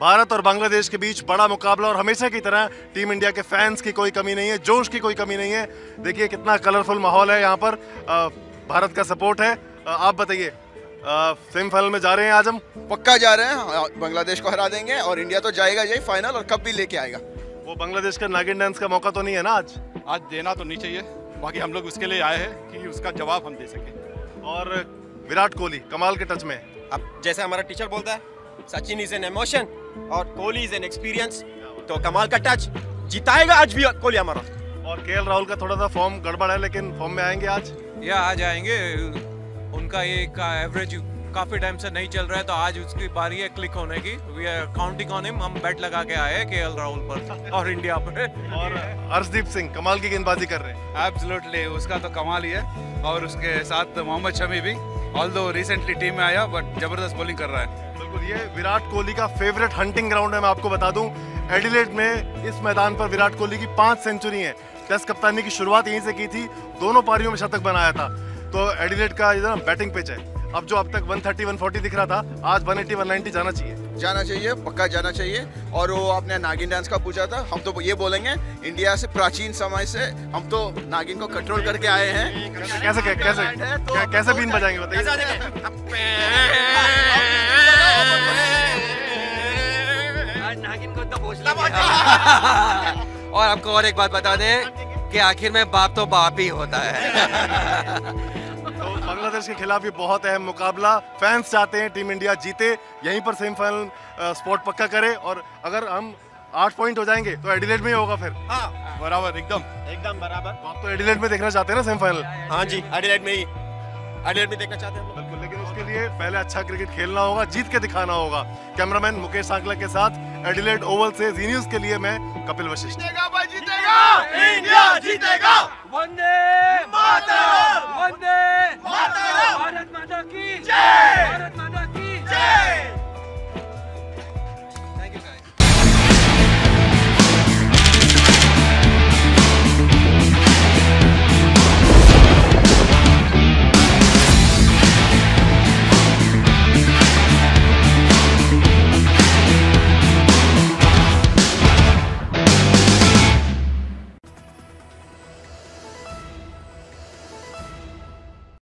भारत और बांग्लादेश के बीच बड़ा मुकाबला और हमेशा की तरह टीम इंडिया के फैंस की कोई कमी नहीं है, जोश की कोई कमी नहीं है। देखिए कितना कलरफुल माहौल है यहाँ पर, भारत का सपोर्ट है। आप बताइए, सेमीफाइनल में जा रहे हैं आज हम? पक्का जा रहे हैं, बांग्लादेश को हरा देंगे और इंडिया तो जाएगा यही फाइनल और कप भी लेके आएगा। वो बांग्लादेश का नागिन डांस का मौका तो नहीं है ना आज? आज देना तो नहीं चाहिए, बाकी हम लोग उसके लिए आए हैं कि उसका जवाब हम दे सकें। और विराट कोहली कमाल के टच में। अब जैसे हमारा टीचर बोलता है, सचिन इज एन इमोशन और कोहली इज एन एक्सपीरियंस, तो कमाल का टच, जिताएगा आज भी कोहली हमारा। और केएल राहुल का थोड़ा सा फॉर्म गड़बड़ है, लेकिन फॉर्म में आएंगे आज? या आ जाएंगे, उनका ये एवरेज काफी टाइम से नहीं चल रहा है, तो आज उसकी बारी है क्लिक होने की। We are counting on him, हम बेट लगा के आए हैं केएल राहुल पर और इंडिया पर। और अर्शदीप सिंह कमाल की गेंदबाजी कर रहे हैं। एब्सोल्युटली, उसका तो कमाल ही है, और उसके साथ मोहम्मद शमी भी, ऑल्दो रिसेंटली टीम में आया बट जबरदस्त बॉलिंग कर रहा है। बिल्कुल, ये विराट कोहली का फेवरेट हंटिंग ग्राउंड है। मैं आपको बता दूं, एडिलेड में इस मैदान पर विराट कोहली की 5 सेंचुरी हैं। टेस्ट कप्तानी की शुरुआत यहीं से की थी, दोनों पारियों में शतक बनाया था। तो एडिलेड का इधर बैटिंग पिच है। अब जो अब तक 130-140 दिख रहा था, आज 180-190 जाना चाहिए, पक्का जाना चाहिए। और वो आपने नागिन डांस का पूछा था, हम तो ये बोलेंगे इंडिया से प्राचीन समय से हम तो नागिन को कंट्रोल करके आए हैं। कैसे बीन बजाएंगे बताइए? नागिन को तो और आपको और एक बात बता दें कि आखिर में बाप तो बाप ही होता है। तो बांग्लादेश के खिलाफ ये बहुत अहम मुकाबला, फैंस चाहते हैं टीम इंडिया जीते, यहीं पर सेमीफाइनल स्पॉट पक्का करे। और अगर हम 8 पॉइंट हो जाएंगे तो एडिलेड में ही होगा फिर। हाँ बराबर, एकदम बराबर। तो आप तो एडिलेड में देखना चाहते हैं ना सेमीफाइनल? हाँ जी, एडिलेड में ही, एडिलेड में देखना चाहते हैं। बिल्कुल, लेकिन उसके लिए पहले अच्छा क्रिकेट खेलना होगा, जीत के दिखाना होगा। कैमरामैन मुकेश सांकला के साथ एडिलेड ओवल से जी न्यूज़ के लिए मैं कपिल वशिष्ठ। जीतेगा, इंडिया जीतेगा। वंदे मातरम, वंदे